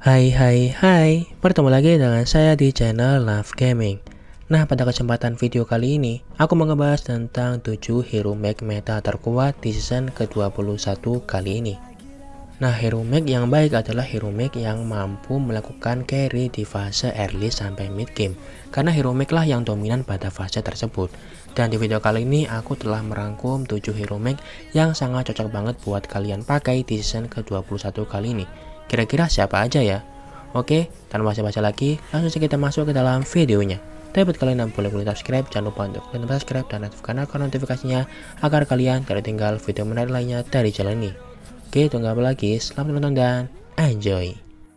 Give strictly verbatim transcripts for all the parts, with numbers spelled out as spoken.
Hai hai hai, bertemu lagi dengan saya di channel Love Gaming. Nah, pada kesempatan video kali ini, aku mau ngebahas tentang tujuh hero mech meta terkuat di season ke dua puluh satu kali ini. Nah, hero mech yang baik adalah hero mech yang mampu melakukan carry di fase early sampai mid game, karena hero mech lah yang dominan pada fase tersebut. Dan di video kali ini, aku telah merangkum tujuh hero mech yang sangat cocok banget buat kalian pakai di season ke dua puluh satu kali ini. Kira-kira siapa aja ya? Oke, tanpa basa-basi lagi, langsung saja kita masuk ke dalam videonya. Tapi buat kalian yang boleh boleh subscribe, jangan lupa untuk klik tombol subscribe dan aktifkan akun notifikasinya agar kalian tidak tinggal video menarik lainnya dari channel ini. Oke, tunggu apa lagi? Selamat menonton dan enjoy.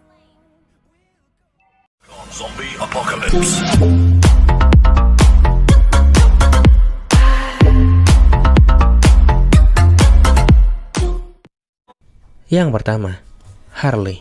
Zombie Apocalypse. Yang pertama, Harley.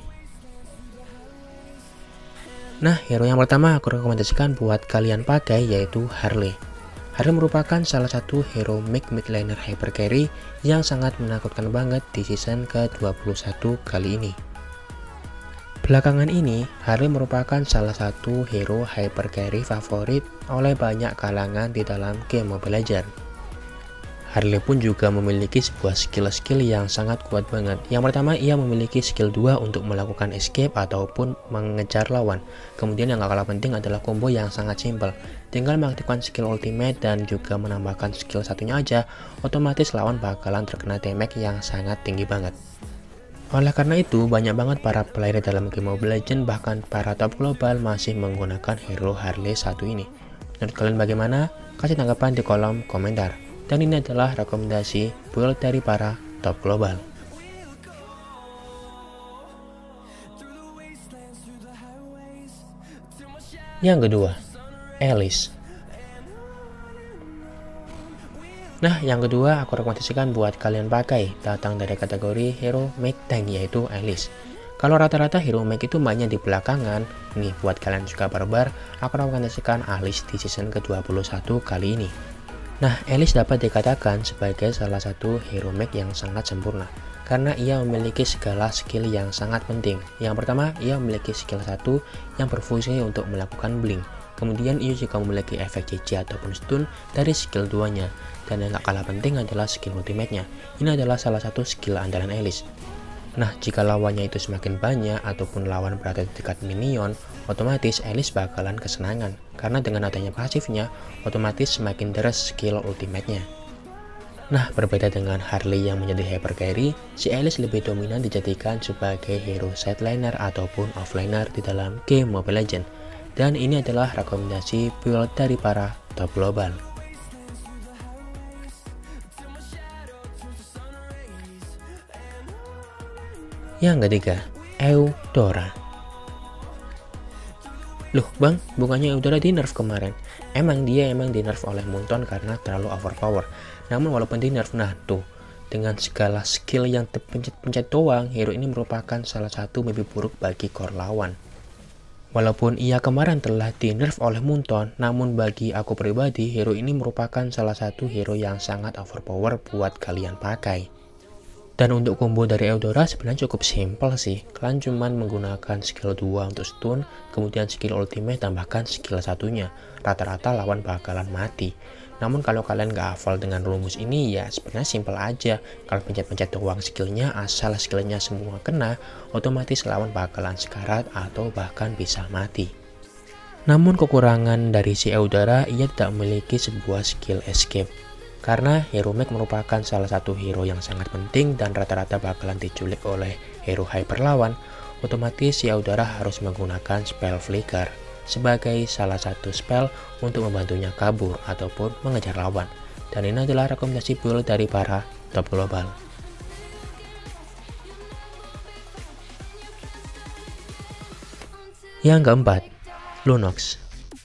Nah, hero yang pertama aku rekomendasikan buat kalian pakai yaitu Harley. Harley merupakan salah satu hero mech midlaner hyper carry yang sangat menakutkan banget di season ke dua puluh satu kali ini. Belakangan ini, Harley merupakan salah satu hero hyper carry favorit oleh banyak kalangan di dalam game Mobile Legends. Harley pun juga memiliki sebuah skill-skill yang sangat kuat banget. Yang pertama, ia memiliki skill dua untuk melakukan escape ataupun mengejar lawan. Kemudian yang gak kalah penting adalah combo yang sangat simple. Tinggal mengaktifkan skill ultimate dan juga menambahkan skill satunya aja, otomatis lawan bakalan terkena damage yang sangat tinggi banget. Oleh karena itu, banyak banget para player dalam game Mobile Legends, bahkan para top global masih menggunakan hero Harley satu ini. Menurut kalian bagaimana? Kasih tanggapan di kolom komentar. Dan ini adalah rekomendasi build dari para top global. Yang kedua, Alice. Nah, yang kedua aku rekomendasikan buat kalian pakai, datang dari kategori hero mech tank yaitu Alice. Kalau rata-rata hero mech itu mainnya di belakangan, nih buat kalian suka barbar, aku rekomendasikan Alice di season ke dua puluh satu kali ini. Nah, Alice dapat dikatakan sebagai salah satu hero mech yang sangat sempurna karena ia memiliki segala skill yang sangat penting. Yang pertama, ia memiliki skill satu yang berfungsi untuk melakukan blink. Kemudian ia juga memiliki efek C C ataupun stun dari skill dua-nya. Dan yang gak kalah penting adalah skill ultimate-nya. Ini adalah salah satu skill andalan Alice. Nah, jika lawannya itu semakin banyak ataupun lawan berada di dekat minion, otomatis Alice bakalan kesenangan. Karena dengan adanya pasifnya, otomatis semakin deres skill ultimate-nya. Nah, berbeda dengan Harley yang menjadi hyper carry, si Alice lebih dominan dijadikan sebagai hero sideliner ataupun offlaner di dalam game Mobile Legends. Dan ini adalah rekomendasi build dari para top global. Yang ketiga, Eudora. Loh bang, bukannya Eudora di nerf kemarin? Emang dia emang di nerf oleh Munton karena terlalu overpower. Namun walaupun di nerf, nah tuh, dengan segala skill yang terpencet-pencet doang, hero ini merupakan salah satu mimpi buruk bagi core lawan. Walaupun ia kemarin telah di nerf oleh Munton, namun bagi aku pribadi, hero ini merupakan salah satu hero yang sangat overpower buat kalian pakai. Dan untuk combo dari Eudora sebenarnya cukup simpel sih. Kalian cuman menggunakan skill dua untuk stun, kemudian skill ultimate tambahkan skill satunya. Rata-rata lawan bakalan mati. Namun kalau kalian gak hafal dengan rumus ini ya sebenarnya simpel aja. Kalau pencet-pencet doang skillnya, asal skillnya semua kena, otomatis lawan bakalan sekarat atau bahkan bisa mati. Namun kekurangan dari si Eudora, ia tidak memiliki sebuah skill escape. Karena hero mech merupakan salah satu hero yang sangat penting dan rata-rata bakalan diculik oleh hero hyper lawan, otomatis si Eudora harus menggunakan spell flicker sebagai salah satu spell untuk membantunya kabur ataupun mengejar lawan. Dan ini adalah rekomendasi build dari para top global. Yang keempat, Lunox.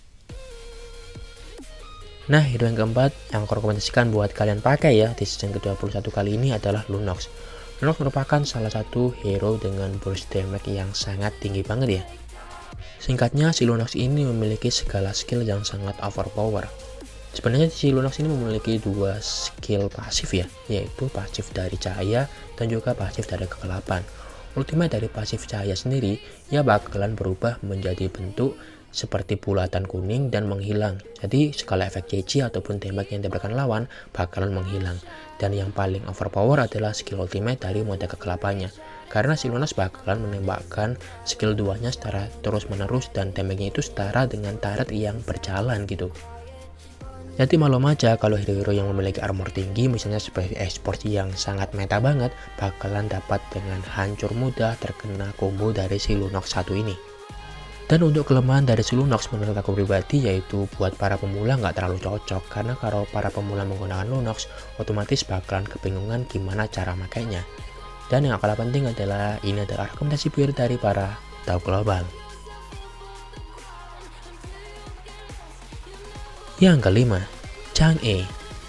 Nah, hero yang keempat yang aku rekomendasikan buat kalian pakai ya di season ke dua puluh satu kali ini adalah Lunox. Lunox merupakan salah satu hero dengan burst damage yang sangat tinggi banget ya. Singkatnya, si Lunox ini memiliki segala skill yang sangat overpower. Sebenarnya si Lunox ini memiliki dua skill pasif ya, yaitu pasif dari cahaya dan juga pasif dari kegelapan. ultimate dari pasif cahaya sendiri, ia bakalan berubah menjadi bentuk seperti bulatan kuning dan menghilang. Jadi segala efek C C ataupun tembak yang diberikan lawan bakalan menghilang. Dan yang paling overpower adalah skill ultimate dari mode kegelapanya. Karena si Lunas bakalan menembakkan skill duanya secara terus menerus dan tembaknya itu setara dengan turret yang berjalan gitu. Jadi maklum aja kalau hero-hero yang memiliki armor tinggi, misalnya seperti export yang sangat meta banget, bakalan dapat dengan hancur mudah terkena combo dari si Lunox satu ini. Dan untuk kelemahan dari si Lunox menurut aku pribadi yaitu buat para pemula nggak terlalu cocok, karena kalau para pemula menggunakan Lunox otomatis bakalan kebingungan gimana cara makainya. Dan yang kalah penting adalah ini adalah rekomendasi build dari para top global. Yang kelima, Chang'e.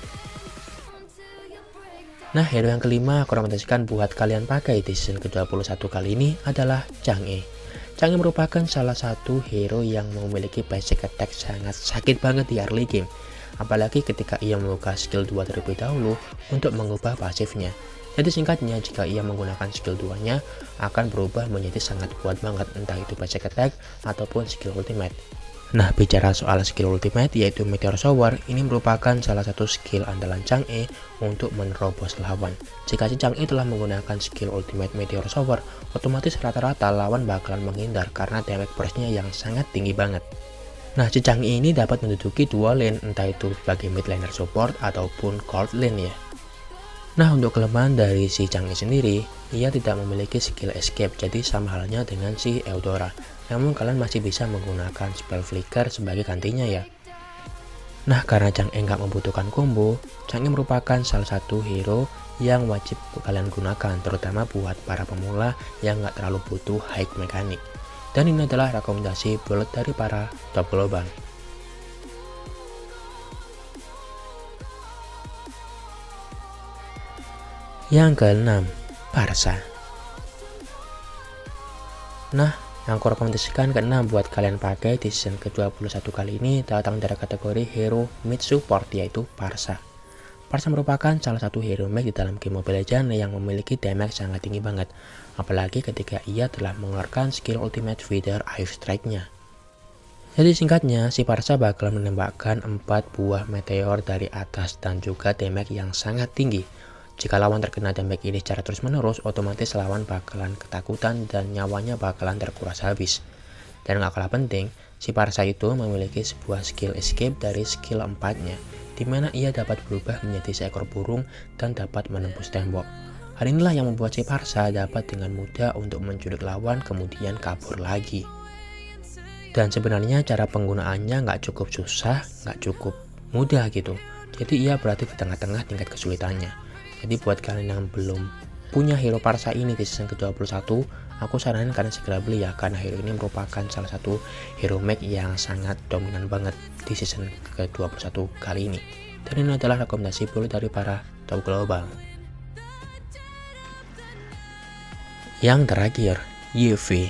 Nah, hero yang kelima aku rekomendasikan buat kalian pakai di season ke dua puluh satu kali ini adalah Chang'e. Chang'e merupakan salah satu hero yang memiliki basic attack sangat sakit banget di early game. Apalagi ketika ia membuka skill dua terlebih dahulu untuk mengubah pasifnya. Jadi singkatnya, jika ia menggunakan skill dua-nya akan berubah menjadi sangat kuat banget, entah itu basic attack ataupun skill ultimate. Nah, bicara soal skill ultimate yaitu Meteor Shower, ini merupakan salah satu skill andalan Chang'e untuk menerobos lawan. Jika si Chang'e telah menggunakan skill ultimate Meteor Shower, otomatis rata-rata lawan bakalan menghindar karena damage burst-nya yang sangat tinggi banget. Nah, si Chang'e ini dapat menduduki dua lane, entah itu sebagai mid laner support ataupun cold lane ya. Nah, untuk kelemahan dari si Chang'e sendiri, ia tidak memiliki skill escape, jadi sama halnya dengan si Eudora. Namun kalian masih bisa menggunakan spell flicker sebagai gantinya ya. Nah, karena Chang'e nggak membutuhkan combo, Chang'e merupakan salah satu hero yang wajib kalian gunakan, terutama buat para pemula yang nggak terlalu butuh high mekanik. Dan ini adalah rekomendasi build dari para top global. Yang keenam, Parsa. Nah, yang aku rekomendasikan keenam buat kalian pakai di season ke dua puluh satu kali ini datang dari kategori hero mid support yaitu Parsa. Parsa merupakan salah satu hero mid di dalam game Mobile Legends yang memiliki damage sangat tinggi banget, apalagi ketika ia telah mengeluarkan skill ultimate feeder Ice Strike-nya. Jadi singkatnya, si Parsa bakal menembakkan empat buah meteor dari atas dan juga damage yang sangat tinggi. Jika lawan terkena damage ini secara terus menerus, otomatis lawan bakalan ketakutan dan nyawanya bakalan terkuras habis. Dan gak kalah penting, si Parsa itu memiliki sebuah skill escape dari skill empat-nya, dimana ia dapat berubah menjadi seekor burung dan dapat menembus tembok. Hal inilah yang membuat si Parsa dapat dengan mudah untuk menculik lawan kemudian kabur lagi. Dan sebenarnya cara penggunaannya nggak cukup susah, nggak cukup mudah gitu. Jadi ia berada di tengah-tengah tingkat kesulitannya. Jadi buat kalian yang belum punya hero Parsa ini di season ke dua puluh satu, aku saranin kalian segera beli ya, karena hero ini merupakan salah satu hero mech yang sangat dominan banget di season ke dua puluh satu kali ini. Dan ini adalah rekomendasi build dari para top global. Yang terakhir, Y V.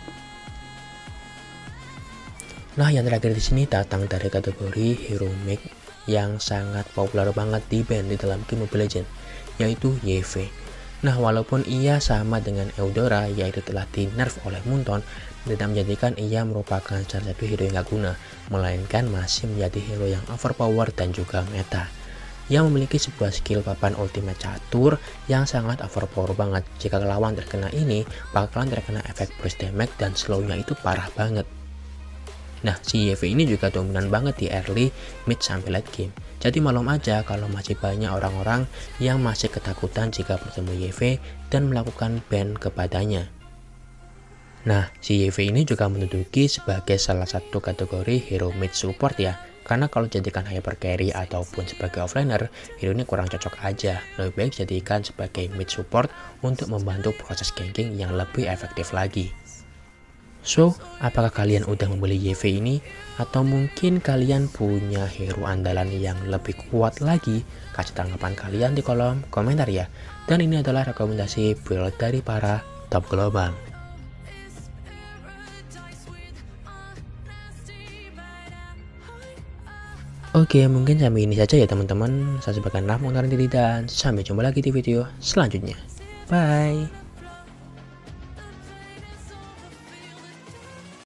Nah, yang terakhir di sini datang dari kategori hero mech yang sangat populer banget di band di dalam game Mobile Legends, yaitu Y V. Nah, walaupun ia sama dengan Eudora, yaitu telah di nerf oleh Munton, tidak menjadikan ia merupakan salah satu hero yang gak guna, melainkan masih menjadi hero yang overpower dan juga meta. Ia memiliki sebuah skill papan ultimate catur yang sangat overpower banget. Jika lawan terkena ini, bakalan terkena efek burst damage dan slownya itu parah banget. Nah, si Y V ini juga dominan banget di early, mid, sampai late game. Jadi maklum aja kalau masih banyak orang-orang yang masih ketakutan jika bertemu Y V dan melakukan ban kepadanya. Nah, si Y V ini juga menduduki sebagai salah satu kategori hero mid support ya. Karena kalau jadikan hyper carry ataupun sebagai offlaner, hero ini kurang cocok aja. Lebih baik jadikan sebagai mid support untuk membantu proses ganking yang lebih efektif lagi. So, apakah kalian udah membeli Y V ini? Atau mungkin kalian punya hero andalan yang lebih kuat lagi? Kasih tanggapan kalian di kolom komentar ya. Dan ini adalah rekomendasi build dari para top global. Oke, mungkin sampai ini saja ya teman-teman. Saya sebagai Raf mengenalkan diri dan sampai jumpa lagi di video selanjutnya. Bye!